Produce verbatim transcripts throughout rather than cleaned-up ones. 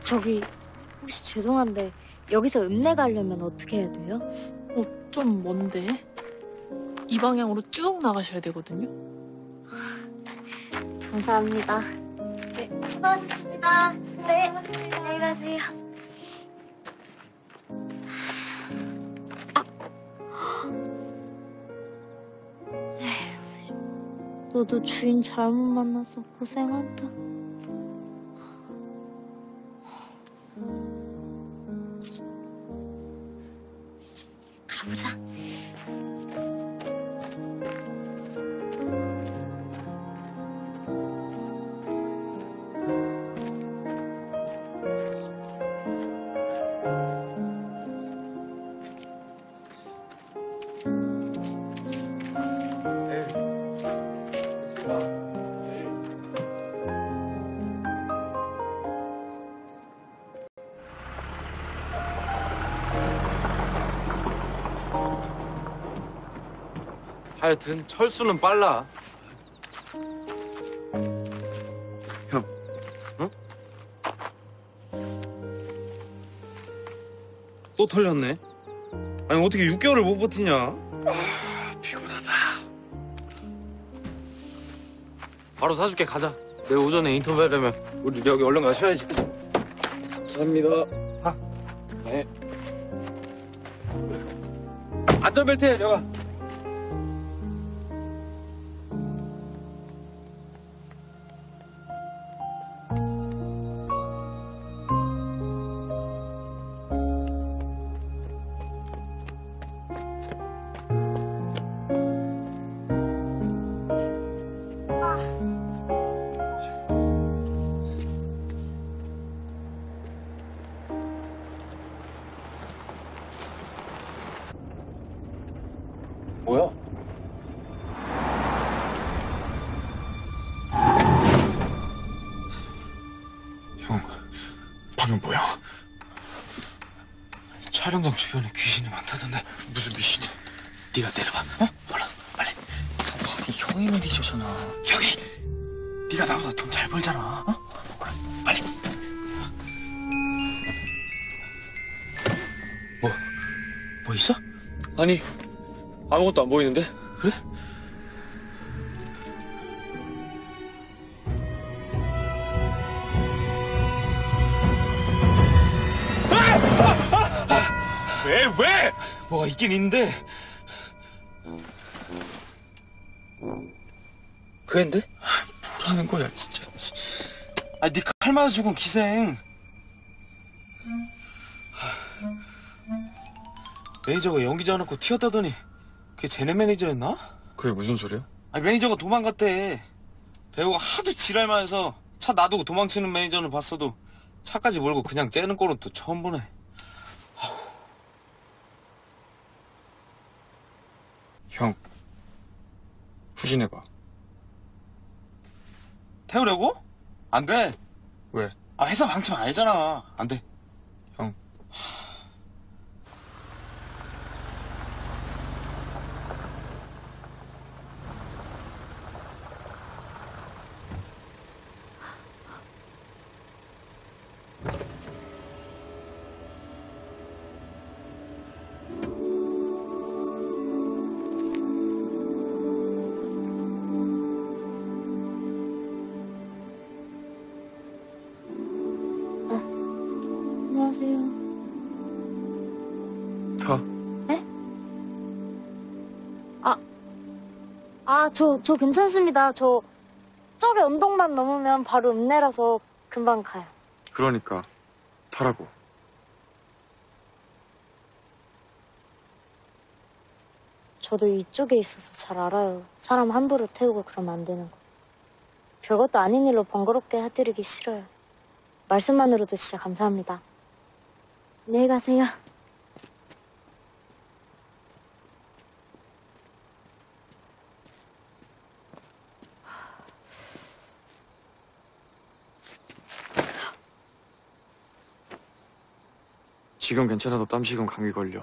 저기 혹시 죄송한데 여기서 읍내 가려면 어떻게 해야 돼요? 어, 좀 먼데? 이 방향으로 쭉 나가셔야 되거든요. 감사합니다. 네, 수고하셨습니다. 네, 안녕히 가세요. 에휴, 너도 주인 잘못 만나서 고생한다. 가보자. 하여튼 철수는 빨라. 형. 응? 또 털렸네. 아니 어떻게 육 개월을 못 버티냐? 아, 피곤하다. 바로 사줄게. 가자. 내일 오전에 인터뷰하려면 우리 여기 얼른 가셔야지. 감사합니다. 아, 네. 안전벨트에 내가. 뭐야? 형, 방금 뭐야? 촬영장 주변에 귀신이 많다던데. 무슨 귀신이? 네가 내려봐. 어? 얼른, 빨리. 아니, 형이 매니저잖아. 형이? 네가 나보다 돈 잘 벌잖아. 어? 얼른, 빨리. 뭐, 뭐 있어? 아니, 아무것도 안 보이는데? 그래? 왜, 왜? 뭐가 있긴 있는데. 그 앤데? 뭐라는 거야, 진짜. 아, 네 칼 맞아 죽은 기생. 매니저가 연기자 해놓고 튀었다더니 그게 쟤네 매니저였나? 그게 무슨 소리야? 아니, 매니저가 도망갔대. 배우가 하도 지랄만 해서 차 놔두고 도망치는 매니저는 봤어도 차까지 몰고 그냥 째는 꼴은 또 처음 보네. 형, 후진해봐. 태우려고? 안 돼. 왜? 아, 회사 방침 알잖아. 안 돼. 형. 안녕하세요. 타. 네? 아, 아, 저, 저 괜찮습니다. 저, 저기 언덕만 넘으면 바로 읍내라서 금방 가요. 그러니까 타라고. 저도 이쪽에 있어서 잘 알아요. 사람 함부로 태우고 그러면 안 되는 거. 별것도 아닌 일로 번거롭게 해드리기 싫어요. 말씀만으로도 진짜 감사합니다. 안녕히 가세요. 지금 괜찮아도 땀 식으면 감기 걸려.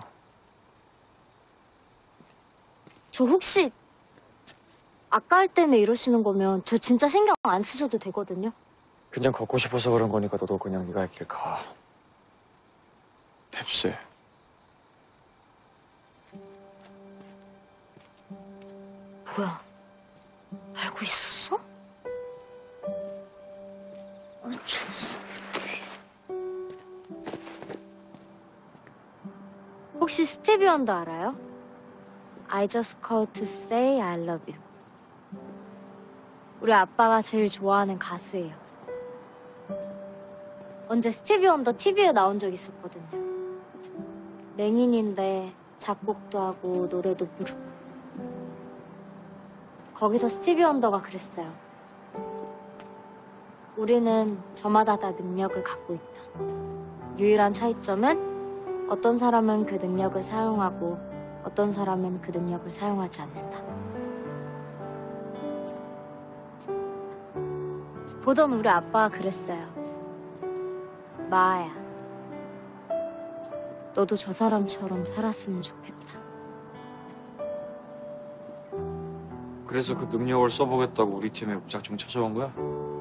저 혹시 아까 할 때문에 이러시는 거면 저 진짜 신경 안 쓰셔도 되거든요. 그냥 걷고 싶어서 그런 거니까 너도 그냥 네가 할 길 가. 뱁새. 뭐야? 알고 있었어? 아, 추웠어. 혹시 스티비 원더 알아요? I just called to say I love you. 우리 아빠가 제일 좋아하는 가수예요. 언제 스티비 원더 티비에 나온 적 있었거든요. 맹인인데 작곡도 하고 노래도 부르고. 거기서 스티비 원더가 그랬어요. 우리는 저마다 다 능력을 갖고 있다. 유일한 차이점은 어떤 사람은 그 능력을 사용하고 어떤 사람은 그 능력을 사용하지 않는다. 보던 우리 아빠가 그랬어요. 마아야, 너도 저 사람처럼 살았으면 좋겠다. 그래서 그 능력을 써보겠다고 우리 팀에 무작정 찾아온 거야?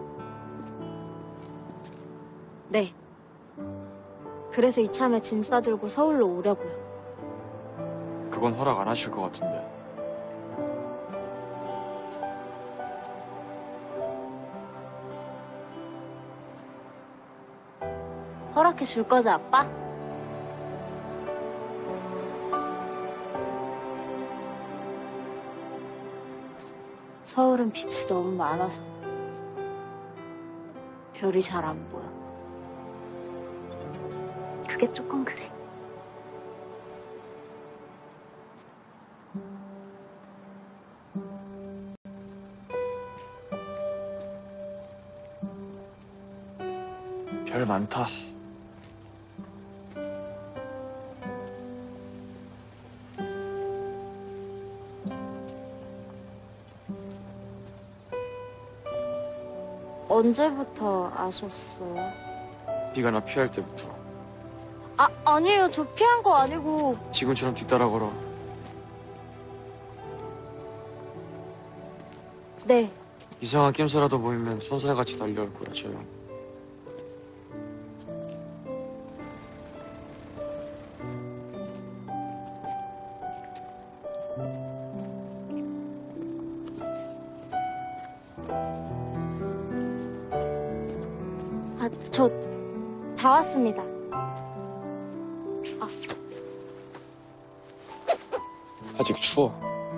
네. 그래서 이참에 짐 싸들고 서울로 오려고요. 그건 허락 안 하실 것 같은데. 허락해 줄 거지, 아빠? 서울은 빛이 너무 많아서 별이 잘 안 보여. 그게 조금 그래. 별 많다. 언제부터 아셨어요? 네가 나 피할 때부터. 아, 아니에요. 저 피한 거 아니고. 지금처럼 뒤따라 걸어. 네. 이상한 낌새라도 보이면 손살같이 달려올 거야, 저 형. 아, 저 다 왔습니다. 아, 아직 추워.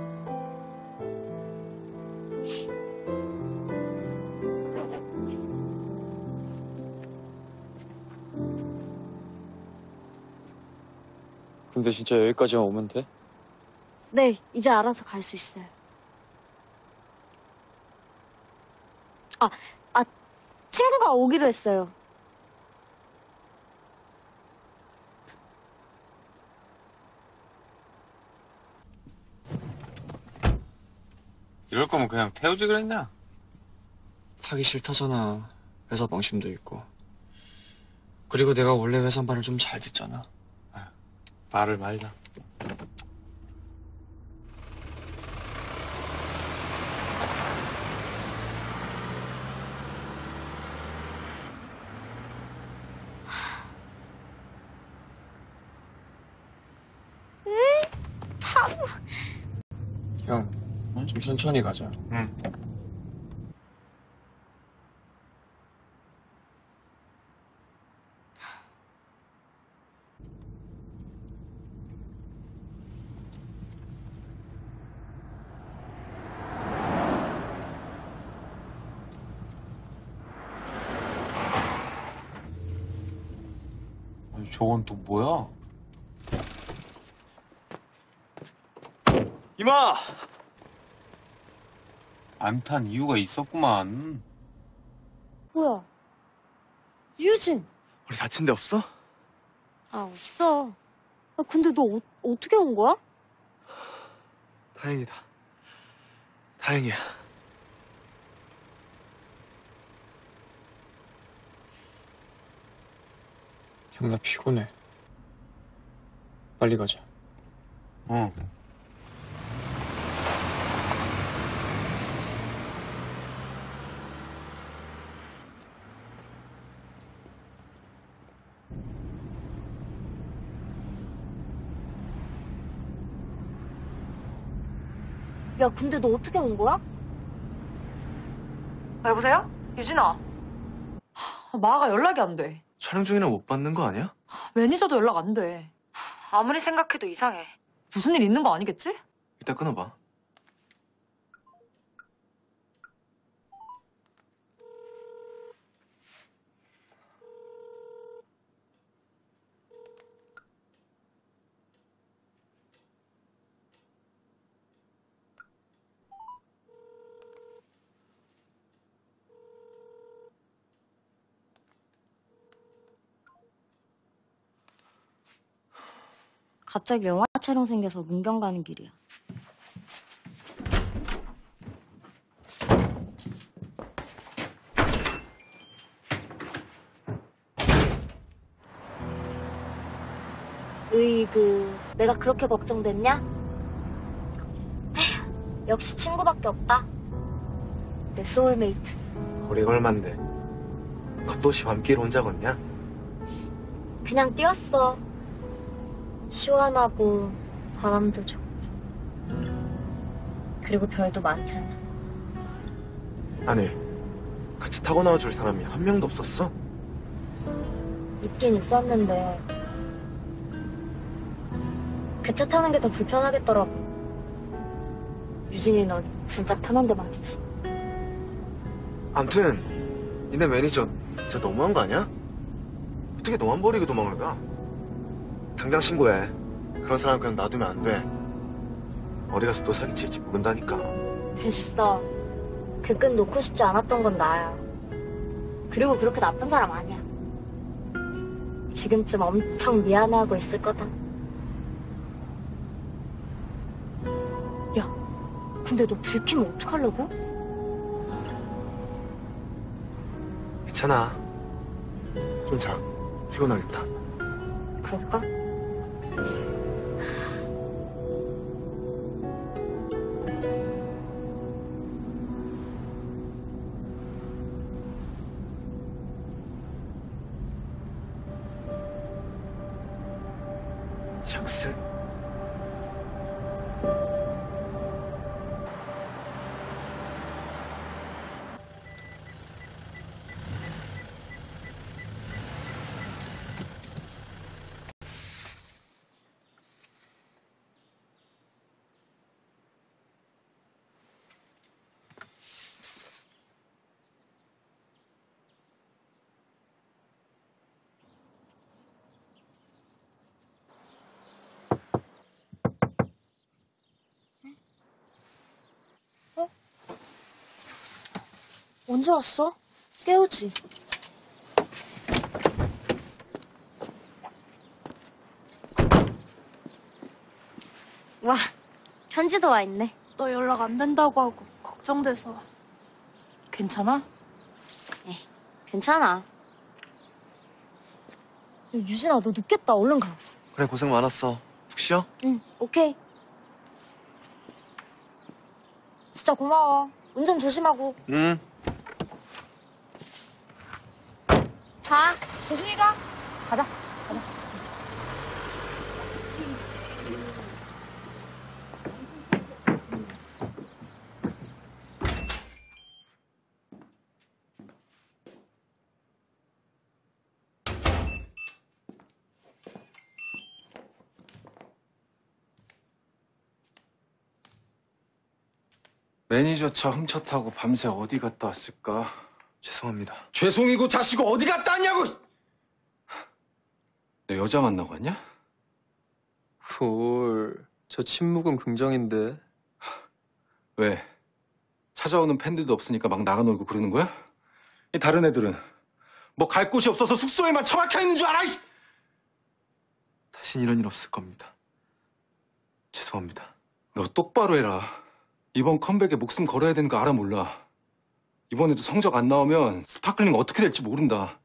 근데 진짜 여기까지만 오면 돼? 네. 이제 알아서 갈 수 있어요. 아, 아, 친구가 오기로 했어요. 이럴 거면 그냥 태우지 그랬냐? 타기 싫다잖아. 회사 방심도 있고. 그리고 내가 원래 회사 말을 좀 잘 듣잖아. 말을 말자. 형, 좀 천천히 가자. 응. 아니, 저건 또 뭐야? 이마! 안 탄 이유가 있었구만. 뭐야? 유진. 우리 다친 데 없어? 아, 없어. 아, 근데 너 어, 어떻게 온 거야? 다행이다. 다행이야. 형, 나 피곤해. 빨리 가자. 어. 야, 근데 너 어떻게 온 거야? 여보세요? 유진아. 하, 마아가 연락이 안 돼. 촬영 중이라 못 받는 거 아니야? 매니저도 연락 안 돼. 아무리 생각해도 이상해. 무슨 일 있는 거 아니겠지? 이따 끊어봐. 갑자기 영화 촬영 생겨서 문경 가는 길이야. 으이그, 내가 그렇게 걱정됐냐? 에휴, 역시 친구밖에 없다. 내 소울메이트. 거리가 얼만데? 겉도시 밤길 혼자 걷냐? 그냥 뛰었어. 시원하고 바람도 좋고 그리고 별도 많잖아. 아니, 같이 타고 나와줄 사람이 한 명도 없었어? 있긴 있었는데 그 차 타는 게 더 불편하겠더라고. 유진이 너 진짜 편한데 말이지. 암튼 니네 매니저 진짜 너무한 거 아니야? 어떻게 너만 버리고 도망을 가? 당장 신고해. 그런 사람 그냥 놔두면 안 돼. 어디 가서 또 사기칠지 모른다니까. 됐어. 그 끈 놓고 싶지 않았던 건 나야. 그리고 그렇게 나쁜 사람 아니야. 지금쯤 엄청 미안해하고 있을 거다. 야, 근데 너 들키면 어떡하려고? 괜찮아. 좀 자. 피곤하겠다. 그럴까? 샹스? 언제 왔어? 깨우지. 와, 편지도 와 있네. 너 연락 안 된다고 하고 걱정돼서. 괜찮아? 괜찮아. 야, 유진아, 너 늦겠다. 얼른 가. 그래, 고생 많았어. 푹 쉬어? 응, 오케이. 진짜 고마워. 운전 조심하고. 응. 가. 조심히 가. 가자. 매니저 차 훔쳐 타고 밤새 어디 갔다 왔을까? 죄송합니다. 죄송이고 자시고 어디 갔다 왔냐고! 너 여자 만나고 왔냐? 헐, 저 침묵은 긍정인데. 왜? 찾아오는 팬들도 없으니까 막 나가 놀고 그러는 거야? 이 다른 애들은 뭐 갈 곳이 없어서 숙소에만 처박혀 있는 줄 알아? 이! 다신 이런 일 없을 겁니다. 죄송합니다. 너 똑바로 해라. 이번 컴백에 목숨 걸어야 되는 거 알아 몰라. 이번에도 성적 안 나오면 스파클링 어떻게 될지 모른다.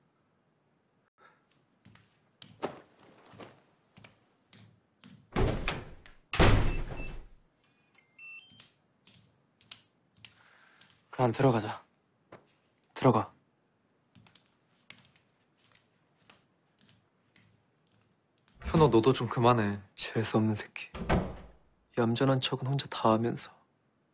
그럼 들어가자. 들어가. 현호, 너도 좀 그만해. 재수 없는 새끼. 얌전한 척은 혼자 다 하면서.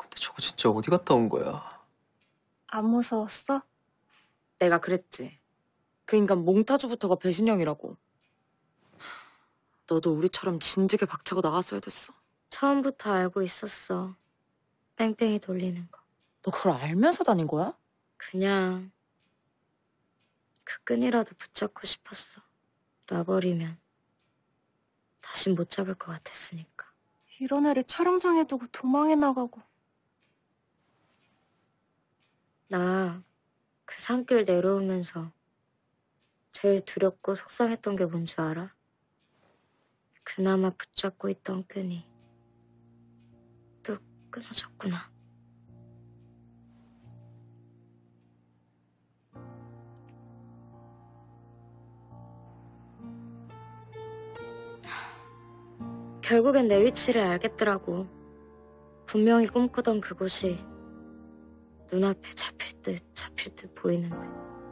근데 저거 진짜 어디 갔다 온 거야? 안 무서웠어? 내가 그랬지. 그 인간 몽타주부터가 배신형이라고. 너도 우리처럼 진즉에 박차고 나갔어야 됐어. 처음부터 알고 있었어. 뺑뺑이 돌리는 거. 너 그걸 알면서 다닌 거야? 그냥 그 끈이라도 붙잡고 싶었어. 놔버리면 다신 못 잡을 것 같았으니까. 이런 애를 촬영장에 두고 도망해 나가고. 나 그 산길 내려오면서 제일 두렵고 속상했던 게 뭔 줄 알아? 그나마 붙잡고 있던 끈이 또 끊어졌구나. 결국엔 내 위치를 알겠더라고. 분명히 꿈꾸던 그곳이 눈앞에 잡힐 듯 잡힐 듯 보이는데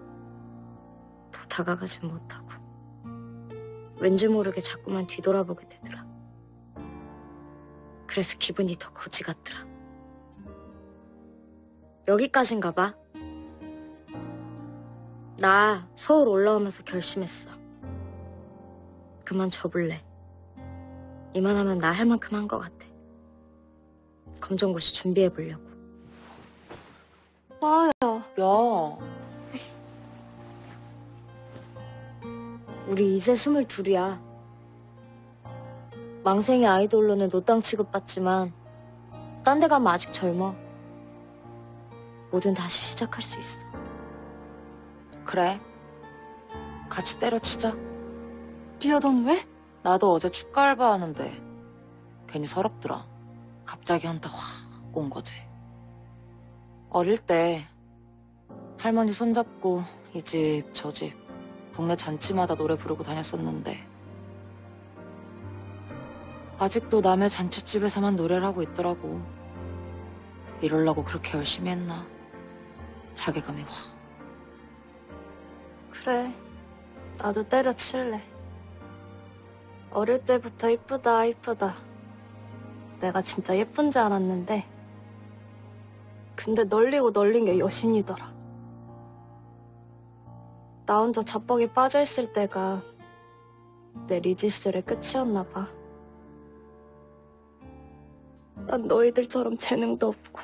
더 다가가진 못하고 왠지 모르게 자꾸만 뒤돌아보게 되더라. 그래서 기분이 더 거지 같더라. 여기까지인가 봐. 나 서울 올라오면서 결심했어. 그만 접을래. 이만하면 나 할 만큼 한 것 같아. 검정고시 준비해보려고. 나야. 야. 우리 이제 스물둘이야. 망생의 아이돌로는 노땅 취급받지만 딴 데 가면 아직 젊어. 뭐든 다시 시작할 수 있어. 그래. 같이 때려치자. 야, 넌 왜? 나도 어제 축가 알바하는데 괜히 서럽더라. 갑자기 한타 확 온 거지. 어릴 때 할머니 손잡고 이 집 저 집 동네 잔치마다 노래 부르고 다녔었는데 아직도 남의 잔치집에서만 노래를 하고 있더라고. 이러려고 그렇게 열심히 했나. 자괴감이 확. 그래. 나도 때려칠래. 어릴 때부터 이쁘다 이쁘다. 내가 진짜 예쁜 줄 알았는데 근데 널리고 널린 게 여신이더라. 나 혼자 자뻑에 빠져있을 때가 내 리지스의 끝이었나 봐. 난 너희들처럼 재능도 없고.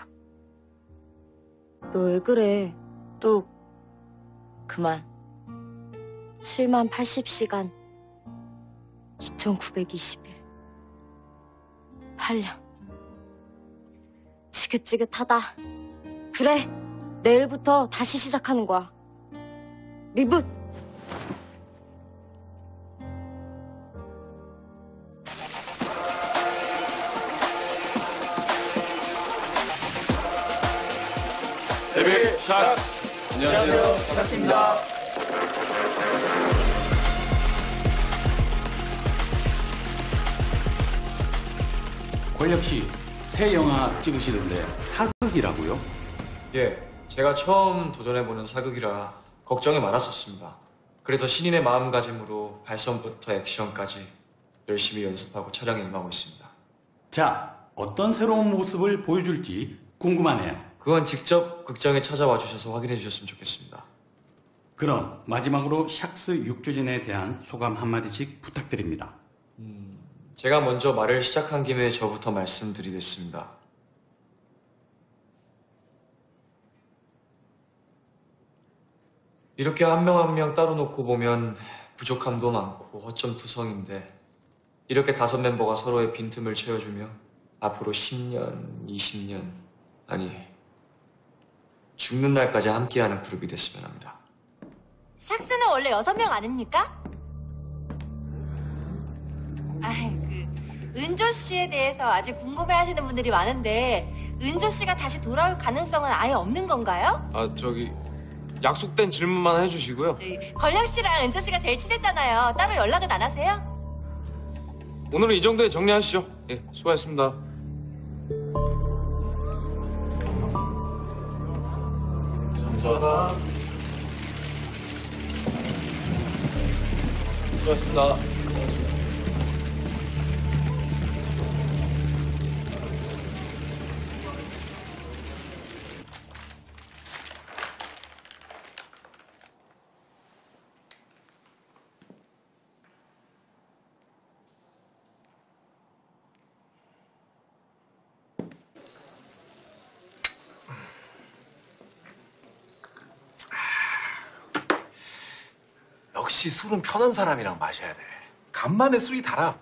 너 왜 그래? 뚝. 그만. 칠만 팔십 시간 이천구백이십 일 팔 년 지긋지긋하다. 그래, 내일부터 다시 시작하는 거야. 리붓. 데뷔 샷스. 안녕하세요. 샷스입니다. 권력 씨, 새 영화 찍으시던데 사극이라고요? 예, 제가 처음 도전해보는 사극이라 걱정이 많았었습니다. 그래서 신인의 마음가짐으로 발성부터 액션까지 열심히 연습하고 촬영에 임하고 있습니다. 자, 어떤 새로운 모습을 보여줄지 궁금하네요. 그건 직접 극장에 찾아와 주셔서 확인해 주셨으면 좋겠습니다. 그럼 마지막으로 샥스 육 주년에 대한 소감 한마디씩 부탁드립니다. 음, 제가 먼저 말을 시작한 김에 저부터 말씀드리겠습니다. 이렇게 한 명 한 명 따로 놓고 보면 부족함도 많고 허점투성인데 이렇게 다섯 멤버가 서로의 빈틈을 채워주며 앞으로 십 년, 이십 년, 아니 죽는 날까지 함께하는 그룹이 됐으면 합니다. 샥스는 원래 여섯 명 아닙니까? 아, 그 은조 씨에 대해서 아직 궁금해하시는 분들이 많은데 은조 씨가 다시 돌아올 가능성은 아예 없는 건가요? 아, 저기 약속된 질문만 해주시고요. 저희 권력 씨랑 은조 씨가 제일 친했잖아요. 따로 연락은 안 하세요? 오늘은 이 정도에 정리하시죠. 예, 수고하셨습니다. 감사합니다. 수고하셨습니다. 역시 술은 편한 사람이랑 마셔야 돼. 간만에 술이 달아.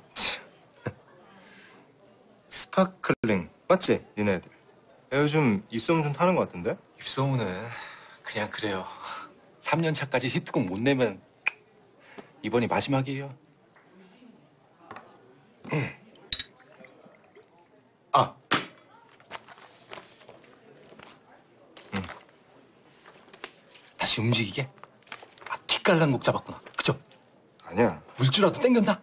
스파클링 맞지? 니네들. 야, 요즘 입소문 좀 타는 것 같은데? 입소문은 그냥 그래요. 삼 년 차까지 히트곡 못 내면 이번이 마지막이에요. 음. 아. 음. 다시 움직이게? 아, 기깔난 곡 잡았구나. 그죠? 아니야. 물줄라도 땡겼나?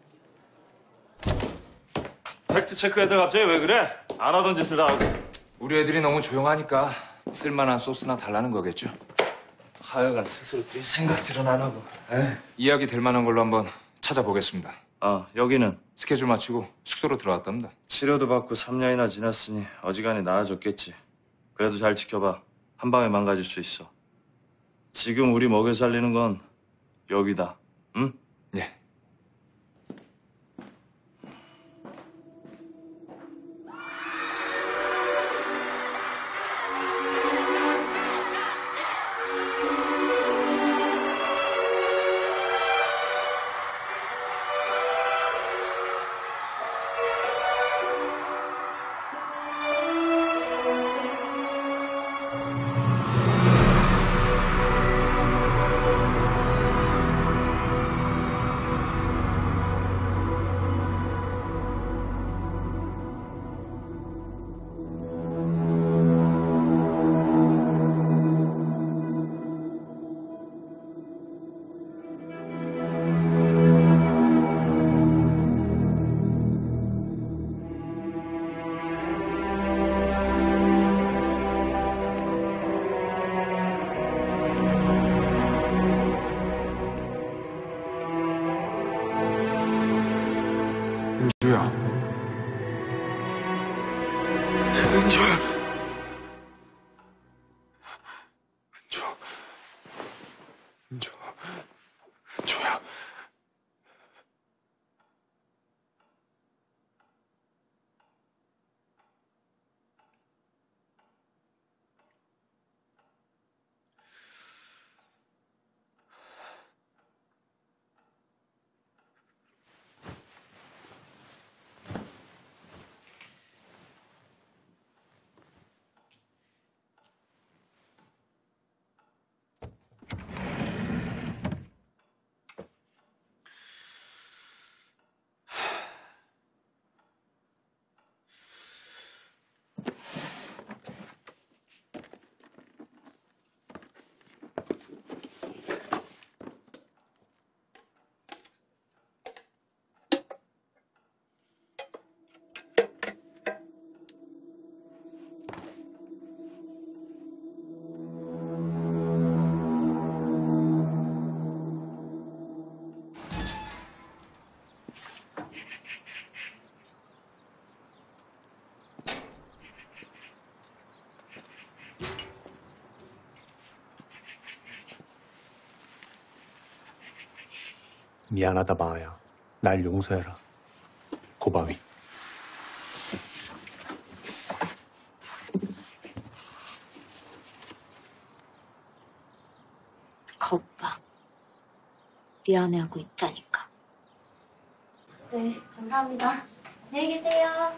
팩트 체크 애들 갑자기 왜 그래? 안 하던 짓을 다 하고. 우리 애들이 너무 조용하니까 쓸만한 소스나 달라는 거겠죠. 하여간 스스로 뛸 생각들은 안 하고. 에이. 이야기 될 만한 걸로 한번 찾아보겠습니다. 아, 여기는? 스케줄 맞추고 숙소로 들어왔답니다. 치료도 받고 삼 년이나 지났으니 어지간히 나아졌겠지. 그래도 잘 지켜봐. 한 방에 망가질 수 있어. 지금 우리 먹여 살리는 건 여기다. 응? 네. 은주야. 은주야. 은주. 은주. 은주야. 미안하다, 마아야. 날 용서해라. 고바위. 거봐. 미안해하고 있다니까. 네, 감사합니다. 안녕히 계세요.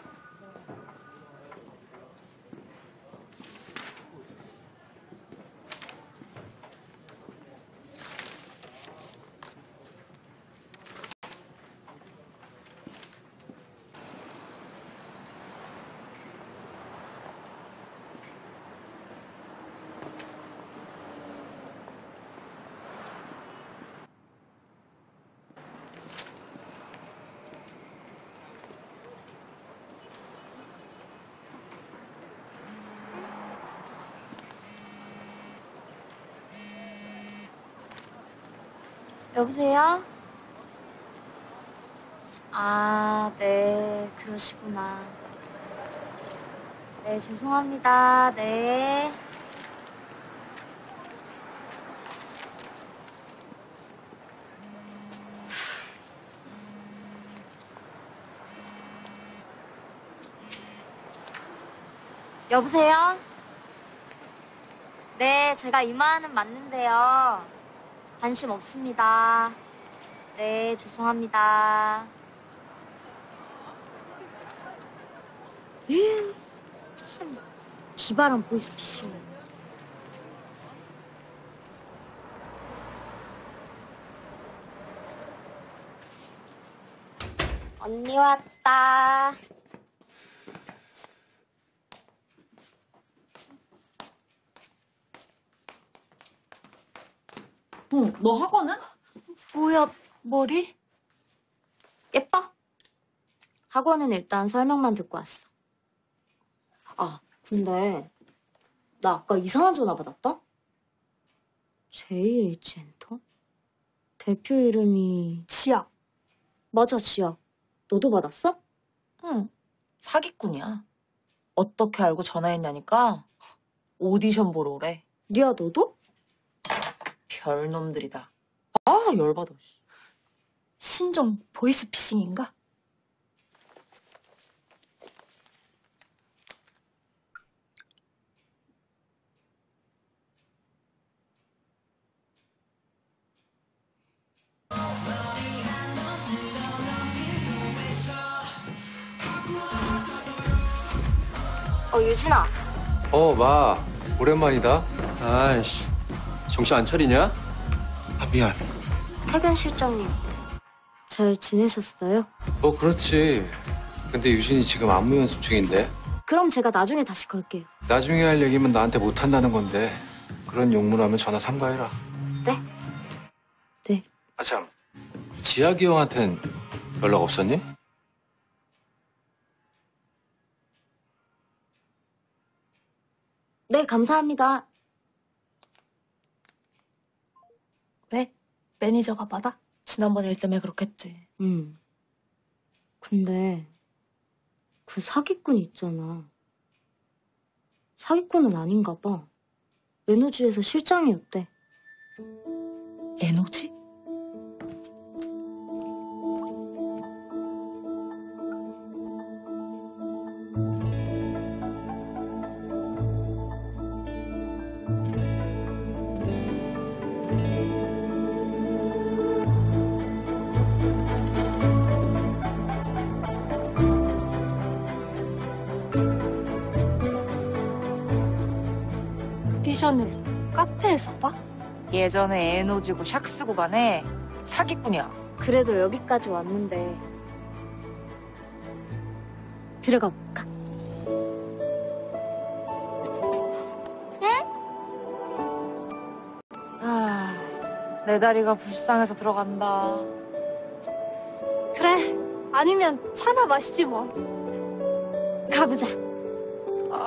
여보세요? 아, 네, 그러시구나. 네, 죄송합니다. 네. 여보세요? 네, 제가 이마는 맞는데요. 관심 없습니다. 네, 죄송합니다. 에휴, 참 기발한 보이스피싱. 언니 왔다. 응, 너 학원은? 뭐야, 머리? 예뻐? 학원은 일단 설명만 듣고 왔어. 아, 근데 나 아까 이상한 전화 받았다? 제이에이치엔터? 대표 이름이 지약. 맞아, 지약. 너도 받았어? 응. 사기꾼이야. 어떻게 알고 전화했냐니까 오디션 보러 오래. 리아, 너도? 별놈들이다. 아, 열받아. 신종 보이스피싱인가? 어, 유진아. 어, 마. 오랜만이다. 아이씨. 정신 안 차리냐? 아, 미안. 태근 실장님, 잘 지내셨어요? 어, 그렇지. 근데 유진이 지금 안무 연습 중인데. 그럼 제가 나중에 다시 걸게요. 나중에 할 얘기면 나한테 못한다는 건데. 그런 용문하면 전화 삼가해라. 네? 네. 아, 참. 지학이 형한텐 연락 없었니? 네, 감사합니다. 왜? 매니저가 받아? 지난번 일 때문에 그렇겠지. 응. 근데 그 사기꾼 있잖아. 사기꾼은 아닌가 봐. 에너지에서 실장이었대. 에너지? 오디션을 카페에서 봐? 예전에 에너지고 샥스 구간에 사기꾼이야. 그래도 여기까지 왔는데 들어가 볼까? 아, 내 다리가 불쌍해서 들어간다. 그래. 아니면 차나 마시지 뭐. 가보자. 아.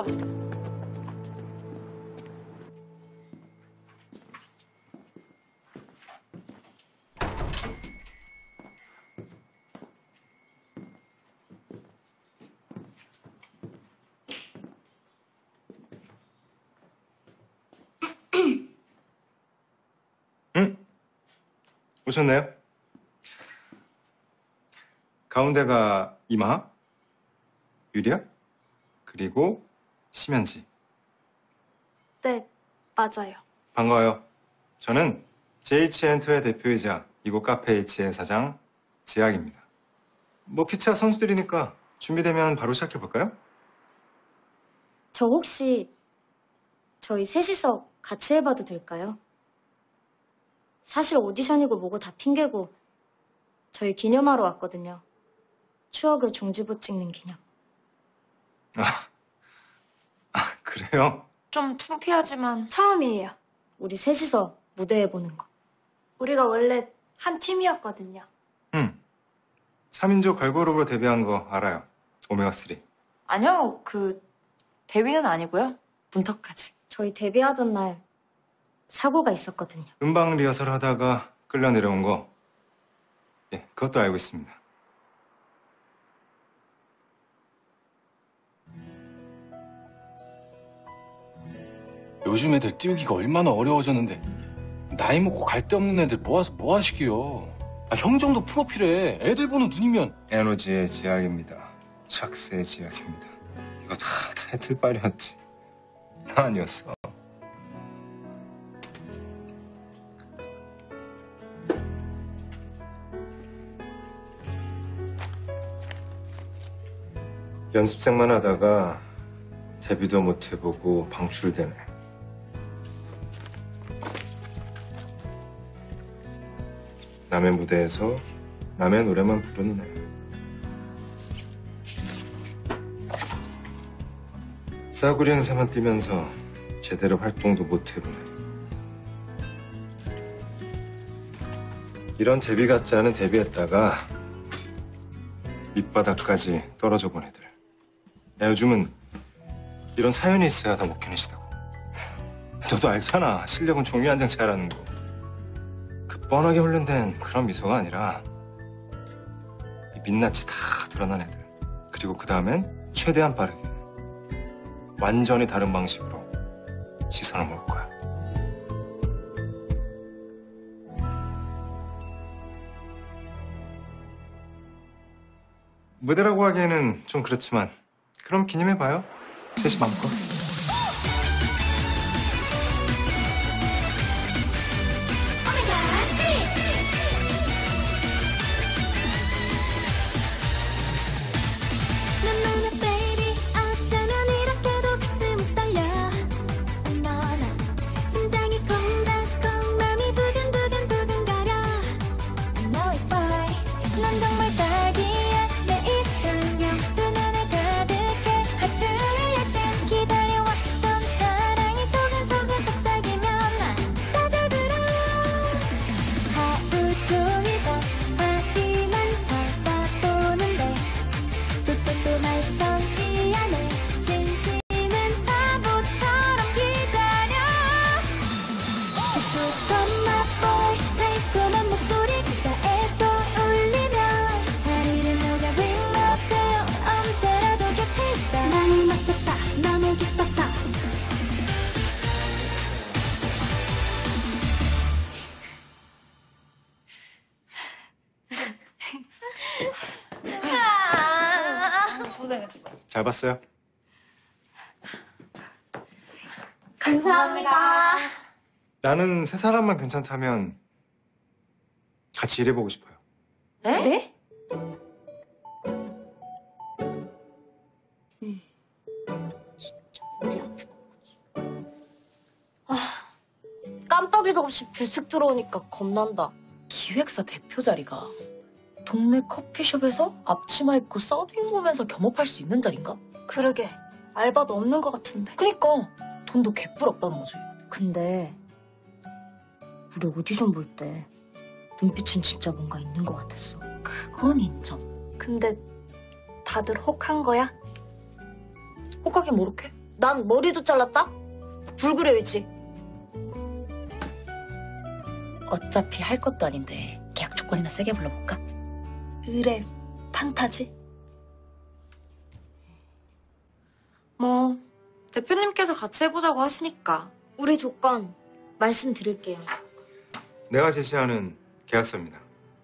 응? 오셨네요? 가운데가 이마, 유리야, 그리고 심연지. 네, 맞아요. 반가워요. 저는 제이치엔터의 대표이자 이곳 카페 H의 사장 지학입니다. 뭐 피차 선수들이니까 준비되면 바로 시작해볼까요? 저 혹시 저희 셋이서 같이 해봐도 될까요? 사실 오디션이고 뭐고 다 핑계고 저희 기념하러 왔거든요. 추억을 종지부 찍는 기념. 아, 아 그래요? 좀 창피하지만 처음이에요. 우리 셋이서 무대 해보는 거. 우리가 원래 한 팀이었거든요. 응. 삼 인조 걸그룹으로 데뷔한 거 알아요. 오메가삼. 아니요, 그 데뷔는 아니고요. 문턱까지. 저희 데뷔하던 날 사고가 있었거든요. 음방 리허설 하다가 끌려 내려온 거. 예, 그것도 알고 있습니다. 요즘 애들 띄우기가 얼마나 어려워졌는데 나이 먹고 갈 데 없는 애들 모아서 뭐 하시게요. 아, 형 정도 프로필에 애들 보는 눈이면. 에너지의 지약입니다. 샥스의 지약입니다. 이거 다 타이틀빨이었지. 나 아니었어. 연습생만 하다가 데뷔도 못 해보고 방출되네. 남의 무대에서 남의 노래만 부르는 애. 싸구려 행사만 뛰면서 제대로 활동도 못 해보네. 이런 데뷔 같지 않은 데뷔했다가 밑바닥까지 떨어져 본 애들. 야, 요즘은 이런 사연이 있어야 다 못 견디시다고. 너도 알잖아. 실력은 종이 한 장 차이라는 거. 그 뻔하게 훈련된 그런 미소가 아니라 이 민낯이 다 드러난 애들. 그리고 그 다음엔 최대한 빠르게 완전히 다른 방식으로 시선을 모을 거야. 무대라고 하기에는 좀 그렇지만 그럼 기념해봐요. 셋이 마음껏. 고생했어. 잘 봤어요. 감사합니다. 나는 세 사람만 괜찮다면 같이 일해보고 싶어요. 네? 아, 깜빡이도 없이 불쑥 들어오니까 겁난다. 기획사 대표 자리가 동네 커피숍에서 앞치마 입고 서빙 보면서 겸업할 수 있는 자리인가? 그러게, 알바도 없는 것 같은데. 그니까 돈도 개뿔 없다는 거지. 근데 우리 오디션 볼 때 눈빛은 진짜 뭔가 있는 것 같았어. 그건 인정. 근데 다들 혹한 거야? 혹하긴 뭐렇게? 난 머리도 잘랐다? 불그레이지. 어차피 할 것도 아닌데 계약 조건이나 세게 불러볼까? 의뢰, 판타지. 뭐 대표님께서 같이 해보자고 하시니까. 우리 조건 말씀드릴게요. 내가 제시하는 계약서입니다.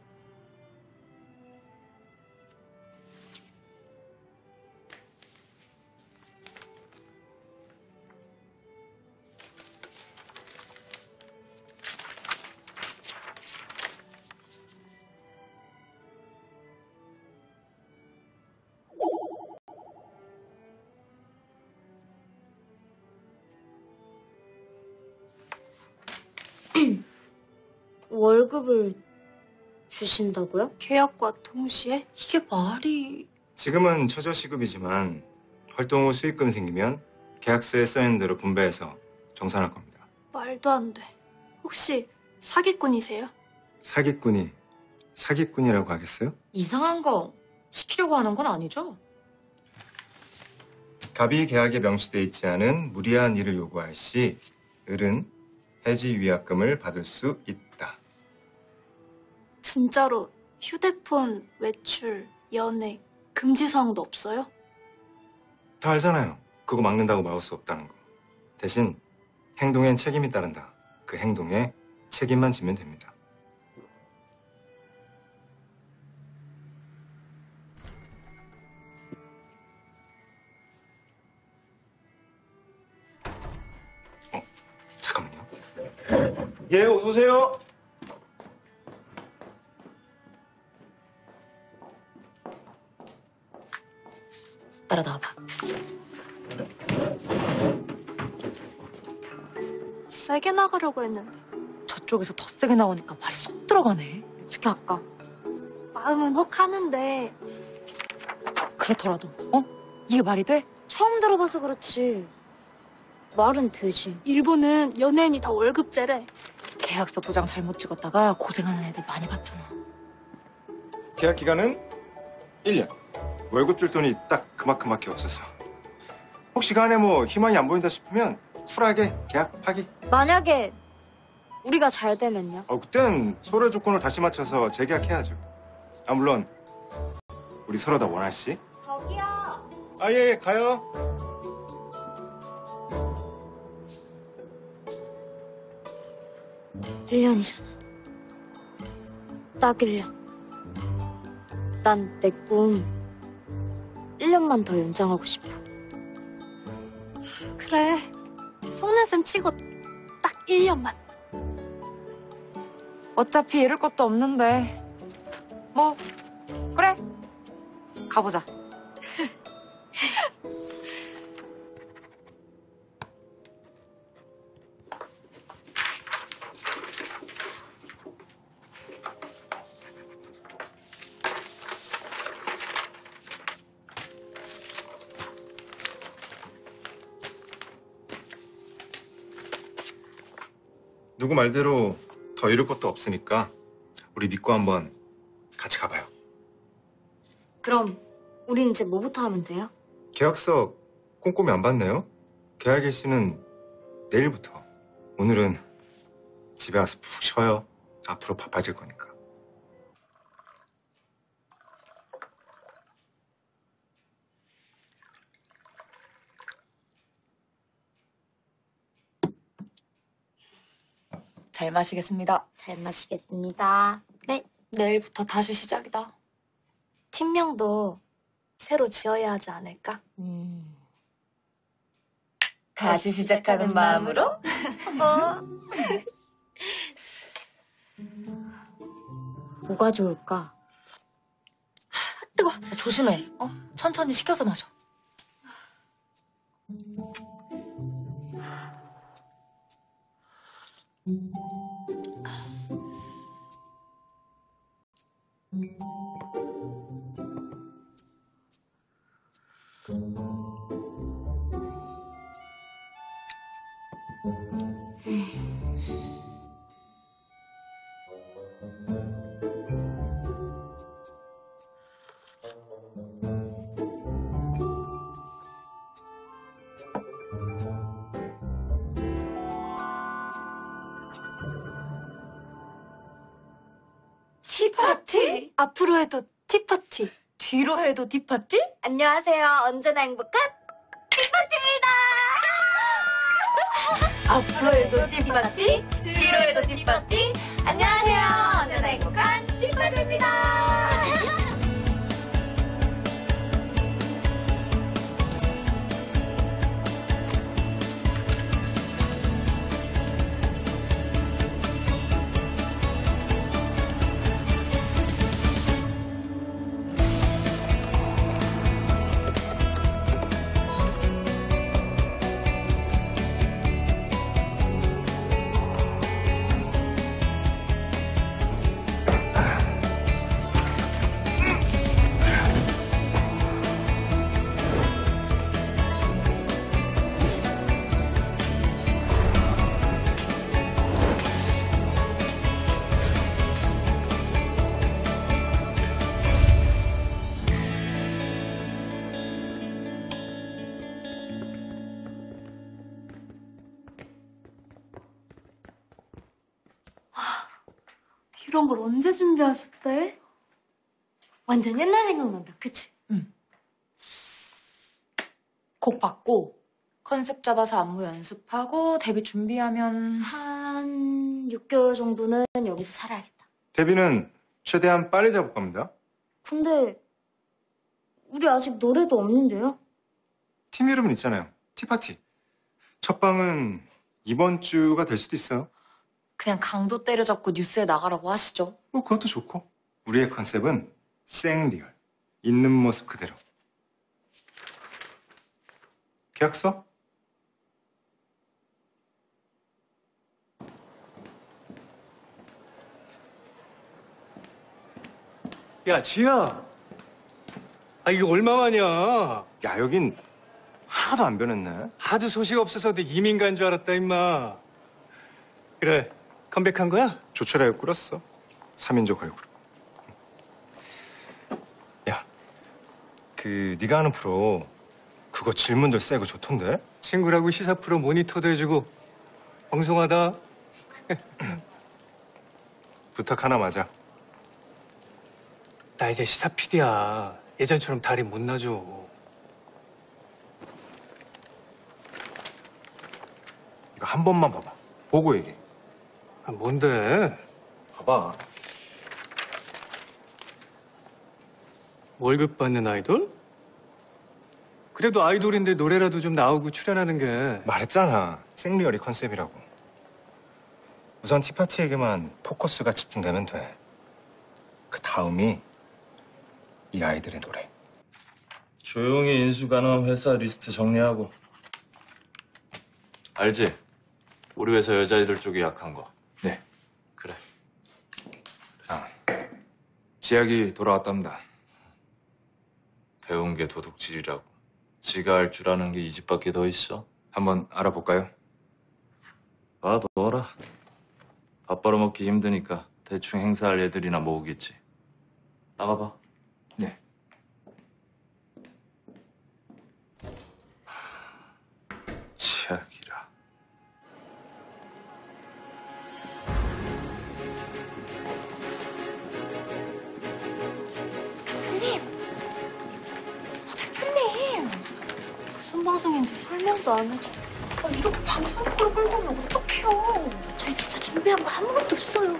월급을 주신다고요? 계약과 동시에? 이게 말이... 지금은 최저시급이지만 활동 후 수익금 생기면 계약서에 써있는 대로 분배해서 정산할 겁니다. 말도 안 돼. 혹시 사기꾼이세요? 사기꾼이 사기꾼이라고 하겠어요? 이상한 거 시키려고 하는 건 아니죠? 갑이 계약에 명시돼 있지 않은 무리한 일을 요구할 시 을은 해지 위약금을 받을 수 있다. 진짜로 휴대폰 외출, 연애, 금지 사항도 없어요? 다 알잖아요. 그거 막는다고 막을 수 없다는 거. 대신 행동엔 책임이 따른다. 그 행동에 책임만 지면 됩니다. 어, 잠깐만요. 예, 어서 오세요. 따라 나와봐. 세게 나가려고 했는데. 저쪽에서 더 세게 나오니까 말이 쏙 들어가네. 어떻게 할까? 마음은 혹하는데 그렇더라도, 어? 이게 말이 돼? 처음 들어봐서 그렇지. 말은 되지. 일본은 연예인이 다 월급제래. 계약서 도장 잘못 찍었다가 고생하는 애들 많이 봤잖아. 계약 기간은 일 년. 월급 줄 돈이 딱 그만큼밖에 없어서. 혹시 그 안에 뭐 희망이 안 보인다 싶으면 쿨하게 계약 파기. 만약에 우리가 잘 되면요? 어, 그땐 서로의 조건을 다시 맞춰서 재계약해야죠. 아, 물론 우리 서로 다 원하시. 저기요. 아, 예, 예, 가요. 일 년이잖아. 딱 일 년. 난 내 꿈 일 년만 더 연장하고 싶어. 그래. 속내샘 치고 딱 일 년만. 어차피 잃을 것도 없는데. 뭐, 그래. 가보자. 누구 말대로 더 잃을 것도 없으니까 우리 믿고 한번 같이 가봐요. 그럼 우린 이제 뭐부터 하면 돼요? 계약서 꼼꼼히 안 봤네요. 계약 일시는 내일부터. 오늘은 집에 와서 푹 쉬어요. 앞으로 바빠질 거니까. 잘 마시겠습니다. 잘 마시겠습니다. 네. 내일부터 다시 시작이다. 팀명도 새로 지어야 하지 않을까? 음. 다시 시작하는 마음으로? 어. 뭐가 좋을까? 뜨거. 조심해. 어? 천천히 식혀서 마셔. 티파티? 앞으로 해도 티파티. 뒤로 해도 티파티? 안녕하세요. 언제나 행복한 티파티입니다. 앞으로 해도 티파티, 뒤로 해도 티파티. 안녕하세요. 언제나 행복한 티파티입니다. 이런 걸 언제 준비하셨대? 완전 옛날 생각난다. 그치? 곡 받고 컨셉 잡아서 안무 연습하고 데뷔 준비하면 한 육 개월 정도는 여기서 살아야겠다. 데뷔는 최대한 빨리 잡을 겁니다. 근데 우리 아직 노래도 없는데요? 팀 이름은 있잖아요. 티파티. 첫 방은 이번 주가 될 수도 있어요. 그냥 강도 때려잡고 뉴스에 나가라고 하시죠. 뭐 그것도 좋고. 우리의 컨셉은 생리얼. 있는 모습 그대로. 계약서? 야, 지야. 아, 이게 얼마만이야? 야, 여긴 하나도 안 변했네. 하도 소식 없어서 내 이민 간 줄 알았다, 임마. 그래, 컴백한 거야? 조철하게 꾸렸어. 삼인조 걸그룹. 야, 그 네가 하는 프로 그거 질문들 세고 좋던데? 친구라고 시사 프로 모니터도 해주고 방송하다. 부탁 하나 맞아. 나 이제 시사 피디야. 예전처럼 다리 못 놔줘. 이거 한 번만 봐봐. 보고 얘기해. 아, 뭔데? 봐봐. 월급 받는 아이돌? 그래도 아이돌인데 노래라도 좀 나오고 출연하는 게. 말했잖아. 생리얼이 컨셉이라고. 우선 티파티에게만 포커스가 집중되면 돼. 그 다음이 이 아이들의 노래. 조용히 인수 가능한 회사 리스트 정리하고. 알지? 우리 회사 여자애들 쪽이 약한 거. 네. 그래. 아, 지약이 돌아왔답니다. 배운 게 도둑질이라고. 지가 할 줄 아는 게 이 집밖에 더 있어. 한번 알아볼까요? 놔둬라. 밥 벌어먹기 힘드니까 대충 행사할 애들이나 모으겠지. 나가봐. 네. 치약이라. 대표님! 어, 대표님! 무슨 방송인지 설명도 안 해줘. 아, 이렇게 방송 꼴 끌고 오면 어떡해요? 저희 진짜 준비한 거 아무것도 없어요.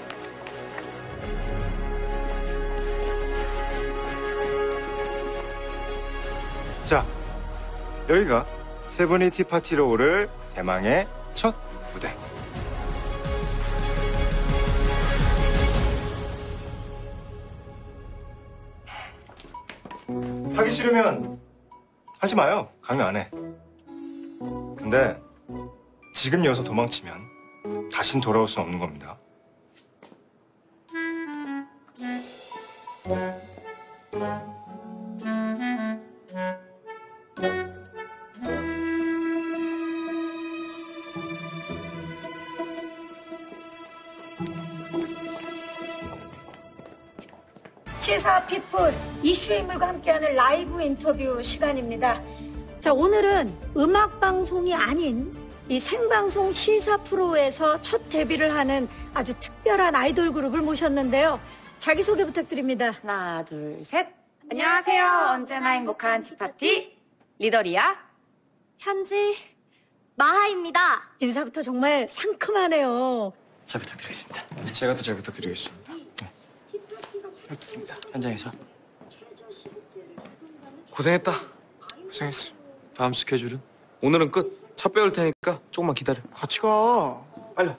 자, 여기가 세븐이 티파티로 오를 대망의 첫 무대. 하기 싫으면 하지 마요. 강요 안 해. 근데 지금 여기서 도망치면 다신 돌아올 수 없는 겁니다. 시사 피플 이슈 인물과 함께하는 라이브 인터뷰 시간입니다. 자, 오늘은 음악 방송이 아닌 이 생방송 시사 프로에서 첫 데뷔를 하는 아주 특별한 아이돌 그룹을 모셨는데요. 자기소개 부탁드립니다. 하나, 둘, 셋. 안녕하세요. 언제나 행복한 티파티 리더리야. 현지 마하입니다. 인사부터 정말 상큼하네요. 잘 부탁드리겠습니다. 제가 더 잘 부탁드리겠습니다. 부탁드립니다. 현장에서. 고생했다. 고생했어. 다음 스케줄은? 오늘은 끝. 차 빼올 테니까 조금만 기다려. 같이 가. 빨리.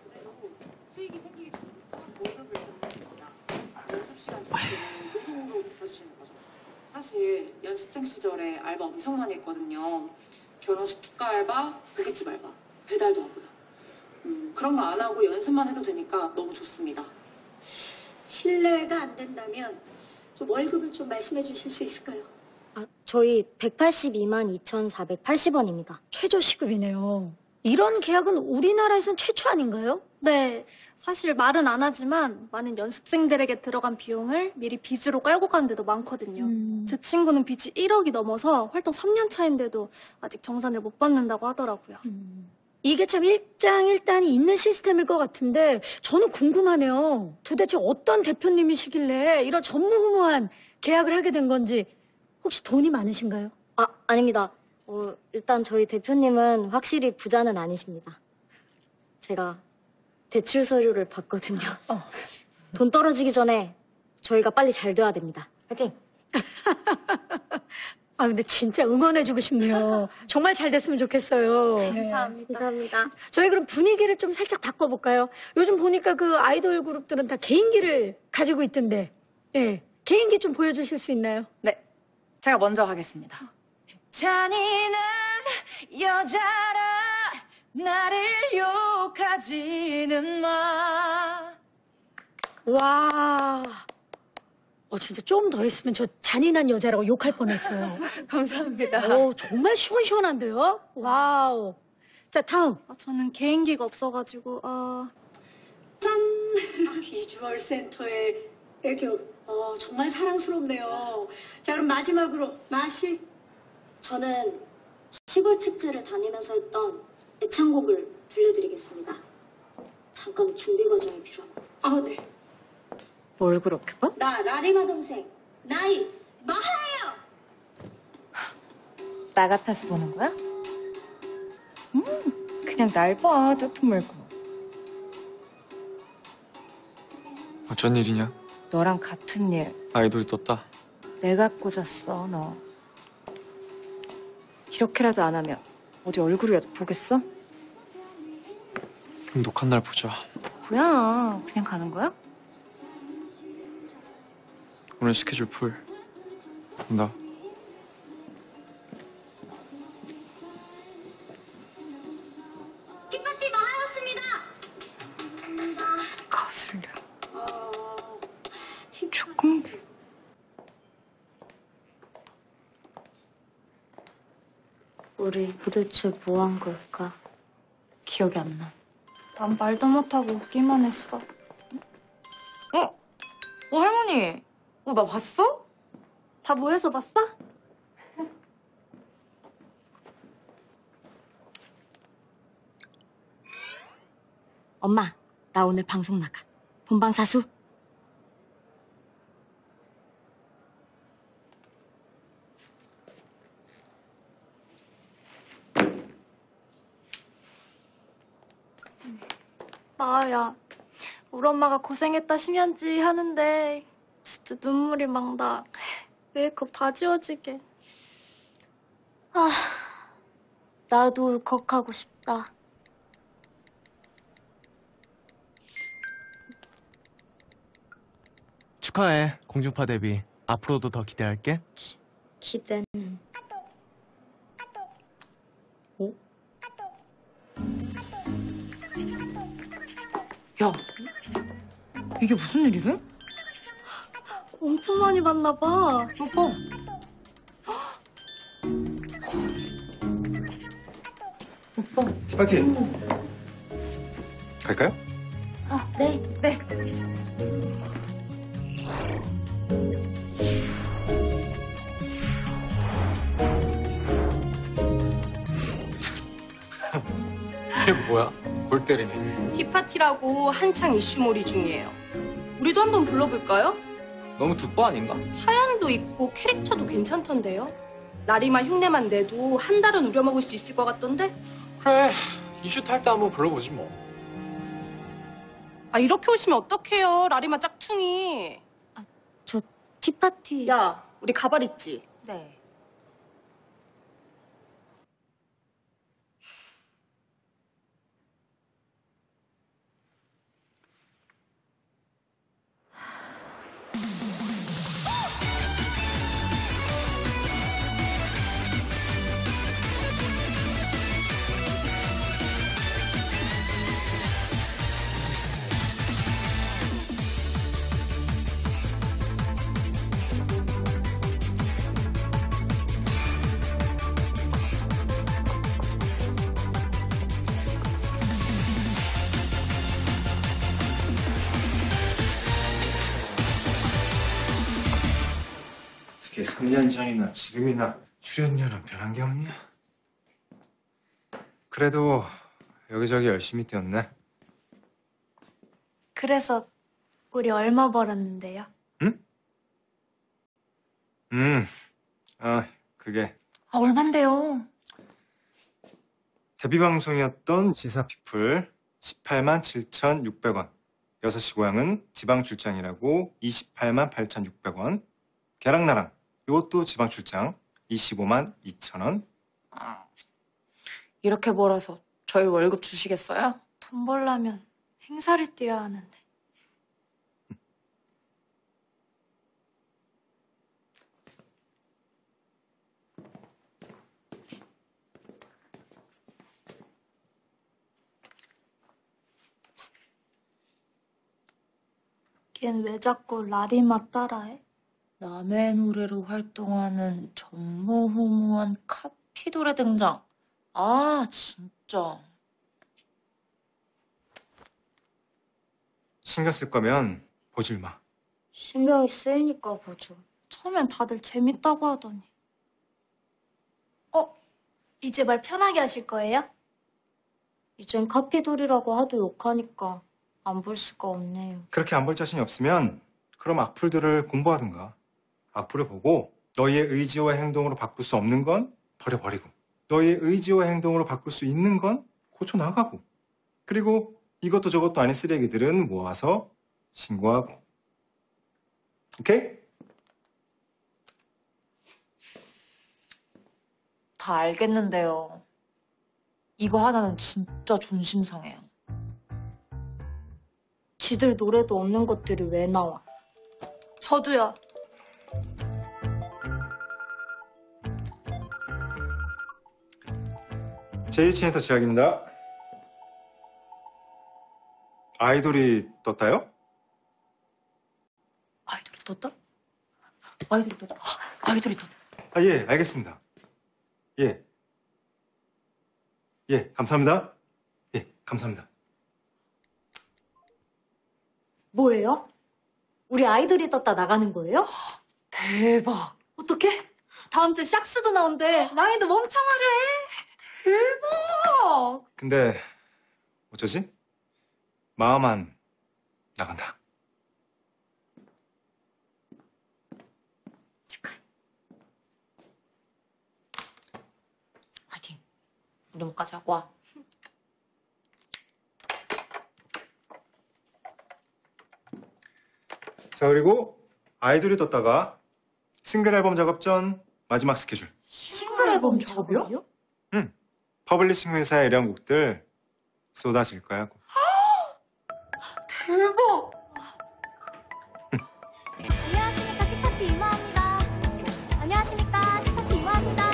사실 연습생 시절에 알바 엄청 많이 했거든요. 결혼식 축가 알바, 고깃집 알바, 배달도 하고요. 음, 그런 거 안 하고 연습만 해도 되니까 너무 좋습니다. 실례가 안 된다면 좀 월급을 좀 말씀해 주실 수 있을까요? 아, 저희 백팔십이만 이천사백팔십 원입니다. 최저 시급이네요. 이런 계약은 우리나라에선 최초 아닌가요? 네, 사실 말은 안 하지만 많은 연습생들에게 들어간 비용을 미리 빚으로 깔고 가는 데도 많거든요. 음. 제 친구는 빚이 일억이 넘어서 활동 삼 년 차인데도 아직 정산을 못 받는다고 하더라고요. 음. 이게 참 일장일단이 있는 시스템일 것 같은데 저는 궁금하네요. 도대체 어떤 대표님이시길래 이런 전무후무한 계약을 하게 된 건지 혹시 돈이 많으신가요? 아, 아닙니다. 어, 일단 저희 대표님은 확실히 부자는 아니십니다. 제가 대출 서류를 봤거든요. 어. 돈 떨어지기 전에 저희가 빨리 잘 돼야 됩니다. 파이팅! 아, 근데 진짜 응원해주고 싶네요. 정말 잘 됐으면 좋겠어요. 감사합니다. 감사합니다. 저희 그럼 분위기를 좀 살짝 바꿔볼까요? 요즘 보니까 그 아이돌 그룹들은 다 개인기를 가지고 있던데. 예. 개인기 좀 보여주실 수 있나요? 네, 제가 먼저 하겠습니다. 잔인한 여자라 나를 욕하지는 마. 와. 어, 진짜 좀 더 했으면 저 잔인한 여자라고 욕할 뻔했어요. 감사합니다. 오, 정말 시원시원한데요? 와우. 자, 다음. 저는 개인기가 없어가지고, 어... 짠! 비주얼 센터의 애교. 어, 정말 사랑스럽네요. 자, 그럼 마지막으로 마실. 저는 시골 축제를 다니면서 했던 애창곡을 들려드리겠습니다. 잠깐 준비 과정이 필요합니다. 아, 네. 뭘 그렇게 봐? 나 라리마 동생 나이 마하예요. 나 같아서 보는 거야? 음, 그냥 날 봐, 조금 말고. 어쩐 일이냐? 너랑 같은 일. 아이돌이 떴다. 내가 꽂았어, 너. 이렇게라도 안 하면 어디 얼굴이라도 보겠어? 그럼 녹한 날 보자. 뭐야, 그냥 가는 거야? 오늘 스케줄 풀. 간다. 티파티 마하였습니다. 거슬려. 조금. 우리 도대체 뭐 한 걸까? 기억이 안 나. 난 말도 못하고 웃기만 했어. 어? 어, 할머니. 어, 나 봤어? 다 모여서 봤어? 엄마, 나 오늘 방송 나가. 본방사수. 나야, 우리 엄마가 고생했다 심연지 하는데 진짜 눈물이 막 나. 메이크업 다 지워지게. 아, 나도 울컥하고 싶다. 축하해, 공중파 데뷔. 앞으로도 더 기대할게. 기대는. 어? 야, 이게 무슨 일이래? 엄청 많이 봤나 봐. 오빠. 오빠. 티파티. 갈까요? 아, 네. 네. 이게 뭐야? 골 때리네. 티파티라고 한창 이슈몰이 중이에요. 우리도 한번 불러볼까요? 너무 둑보 아닌가? 사연도 있고 캐릭터도 괜찮던데요. 라리마 흉내만 내도 한 달은 우려먹을 수 있을 것 같던데? 그래, 이슈 탈 때 한번 불러보지 뭐. 아, 이렇게 오시면 어떡해요, 라리마 짝퉁이. 저 티파티. 야, 우리 가발 있지? 네. 어떻게 삼 년 전이나 지금이나 출연료는 변한 게 없냐? 그래도 여기저기 열심히 뛰었네. 그래서 우리 얼마 벌었는데요? 음, 아, 그게 아, 얼만데요? 데뷔 방송이었던 시사피플 십팔만 칠천육백 원. 여섯 시 고향은 지방 출장이라고 이십팔만 팔천육백 원. 걔랑나랑 이것도 지방 출장 이십오만 이천 원. 아, 이렇게 벌어서 저희 월급 주시겠어요? 돈 벌려면 행사를 뛰어야 하는데. 걘 왜 자꾸 라리마 따라해? 남의 노래로 활동하는 전무후무한 카피돌의 등장. 아, 진짜. 신경 쓸 거면 보질 마. 신경이 쓰이니까 보죠. 처음엔 다들 재밌다고 하더니. 어? 이제 말 편하게 하실 거예요? 이젠 카피돌이라고 하도 욕하니까 안 볼 수가 없네요. 그렇게 안 볼 자신이 없으면 그럼 악플들을 공부하든가. 악플을 보고 너희의 의지와 행동으로 바꿀 수 없는 건 버려버리고 너희의 의지와 행동으로 바꿀 수 있는 건 고쳐나가고 그리고 이것도 저것도 아닌 쓰레기들은 모아서 신고하고. 오케이? 다 알겠는데요. 이거 하나는 진짜 존심 상해요. 지들 노래도 없는 것들이 왜 나와? 저도요. 제이치엔터 지학입니다. 아이돌이 떴다요? 아이돌이 떴다? 아이돌이 떴다. 아이돌이 떴다. 아, 예, 알겠습니다. 예. 예, 감사합니다. 예, 감사합니다. 뭐예요? 우리 아이돌이 떴다 나가는 거예요? 대박. 어떡해? 다음 주에 샥스도 나온대. 라인도 멈춰하래. 대박. 근데 어쩌지? 마음 안 나간다. 화이팅. 이름까지 하고 와. 자, 그리고 아이돌이 떴다가 싱글 앨범 작업 전 마지막 스케줄. 싱글 앨범 작업이요? 응. 퍼블리싱 회사의 애량곡들 쏟아질 거야. 대박. 안녕하십니까. 티파티 이마입니다. 안녕하십니까. 티파티 이마입니다.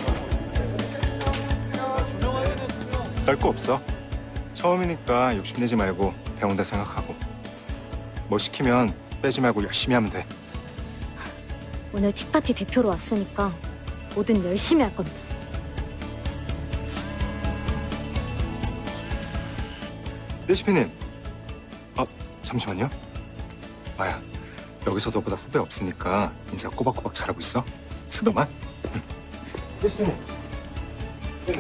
별거 없어. 처음이니까 욕심내지 말고 배운다 생각하고. 뭐 시키면 빼지 말고 열심히 하면 돼. 오늘 티파티 대표로 왔으니까 뭐든 열심히 할 겁니다. 레시피님. 아, 잠시만요. 마야, 여기서 너보다 후배 없으니까 인사 꼬박꼬박 잘하고 있어. 잠깐만. 응. 레시피님. 네네.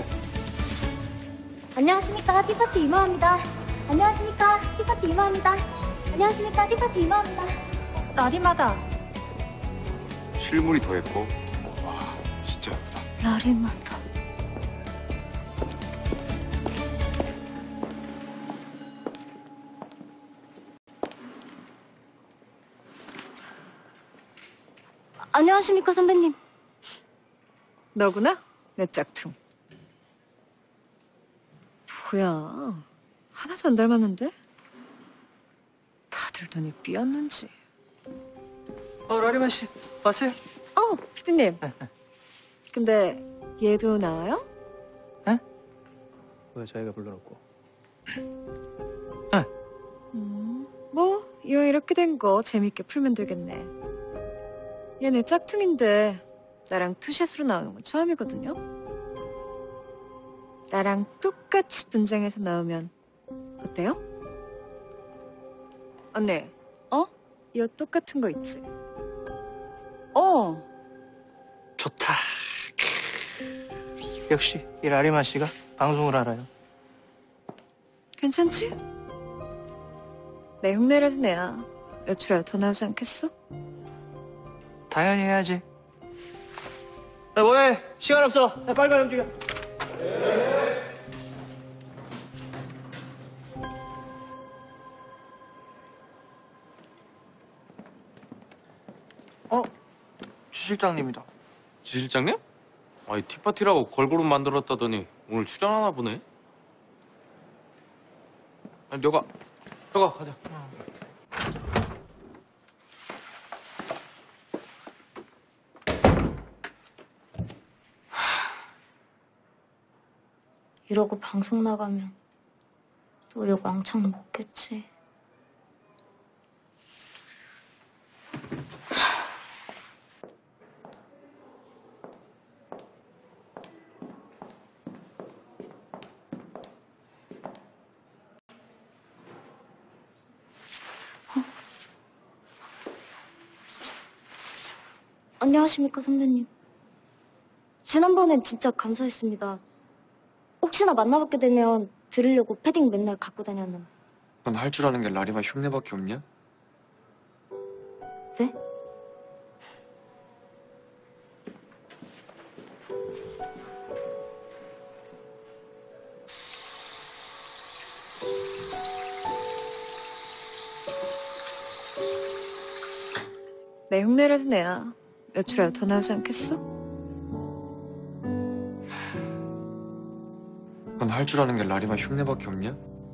안녕하십니까. 티파티 이마입니다. 안녕하십니까. 티파티 이마입니다. 안녕하십니까. 티파티 이마입니다. 라리마다. 실물이 더했고. 와, 진짜 예쁘다. 라리마다. 안녕하십니까, 선배님. 너구나? 내 짝퉁. 뭐야, 하나도 안 닮았는데? 다들 눈이 삐었는지. 어, 라리마 씨, 왔어요? 어, 피디님. 근데 얘도 나와요? 왜 저희가 불러놓고? 음, 뭐 이왕 이렇게 된 거 재밌게 풀면 되겠네. 얘 내 짝퉁인데 나랑 투샷으로 나오는 건 처음이거든요. 나랑 똑같이 분장해서 나오면 어때요? 언니, 어? 이 옷 똑같은 거 있지? 어. 좋다. 역시 이 라리마 씨가 방송을 알아요. 괜찮지? 내 흉내라도 내야 며칠이라도 더 나오지 않겠어? 당연히 해야지. 야, 뭐해? 시간 없어. 야, 빨리빨리 움직여. 어? 주 실장님이다. 지 실장님? 아니, 티파티라고 걸그룹 만들었다더니 오늘 출연하나 보네. 아니, 너가, 너가 가자. 이러고 방송 나가면 또 욕 왕창 먹겠지. 안녕하십니까, 선배님. 지난번엔 진짜 감사했습니다. 혹시나 만나뵙게 되면 들으려고 패딩 맨날 갖고 다녔는데. 넌 할 줄 아는 게 라리마 흉내밖에 없냐? 네? 내 흉내라도 내야 며칠이라도 더 나오지 않겠어? 넌 할 줄 아는 게 라리마 흉내밖에 없냐?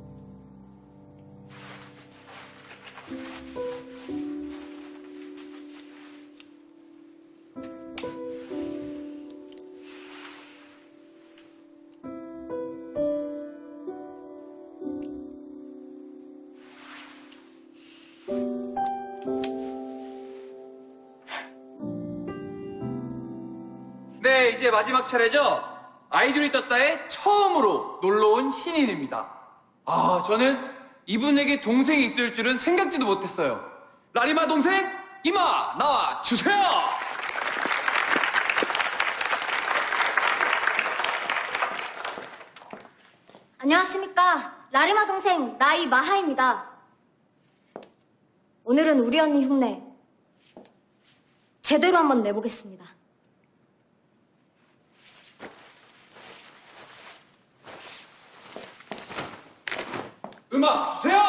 네, 이제 마지막 차례죠? 아이돌이 떴다에 처음으로 놀러온 신인입니다. 아, 저는 이분에게 동생이 있을 줄은 생각지도 못했어요. 라리마 동생, 이마 나와 주세요! 안녕하십니까. 라리마 동생 나이 마하입니다. 오늘은 우리 언니 흉내 제대로 한번 내보겠습니다. 음악 주세요!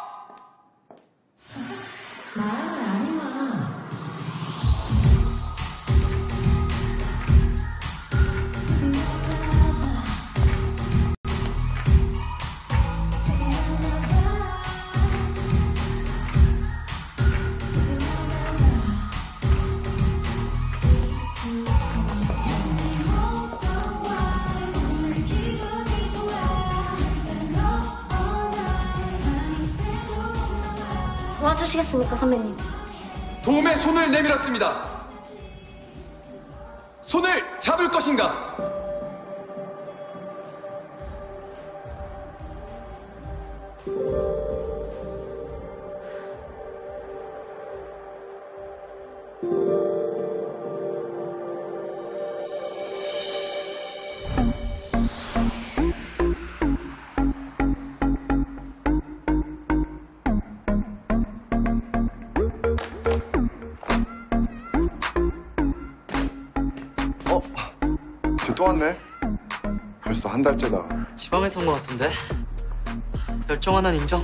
도와주시겠습니까, 선배님? 도움에 손을 내밀었습니다. 손을 잡을 것인가? 또 왔네. 벌써 한 달째다. 지방에서 온 것 같은데? 열정 하나는 인정?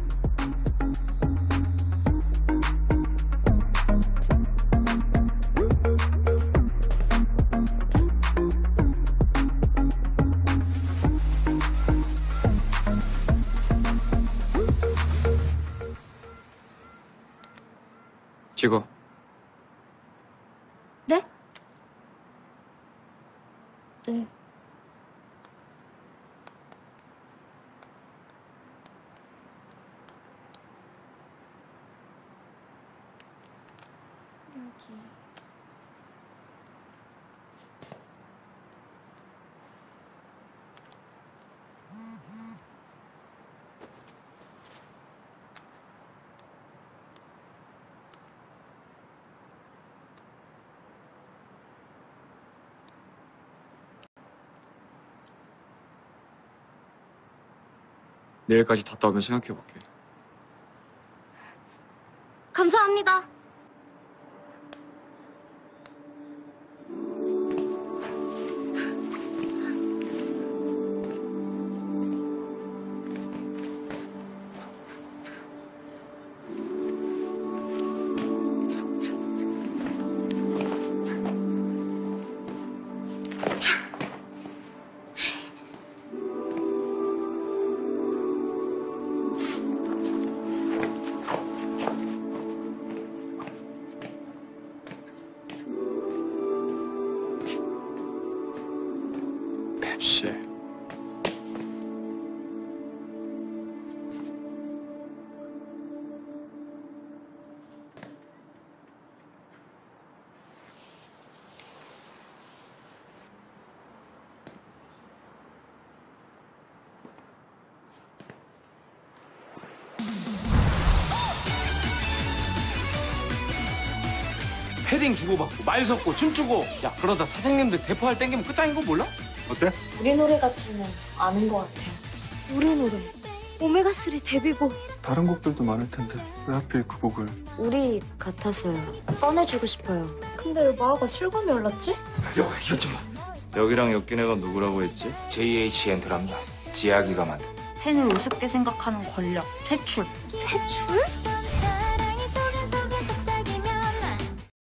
찍어. 네? 네. 여기. 내일까지 갔다 오면 생각해볼게. 감사합니다. 펩시. 패딩 주고받고 말 섞고 춤추고 야 그러다 사장님들 대포할 땡기면 끝장인 거 몰라? 어때? 우리 노래 같지는 않은 것 같아요. 우리 노래. 오메가쓰리 데뷔곡. 다른 곡들도 많을 텐데 왜 하필 그 곡을? 우리 같아서요. 꺼내주고 싶어요. 근데 왜 마아가 실감이 올랐지? 야, 이거 좀 봐. 여기랑 엮인 애가 누구라고 했지? 제이에이치 엔터랍니다. 지아기가 만든. 팬을 우습게 생각하는 권력, 퇴출. 퇴출?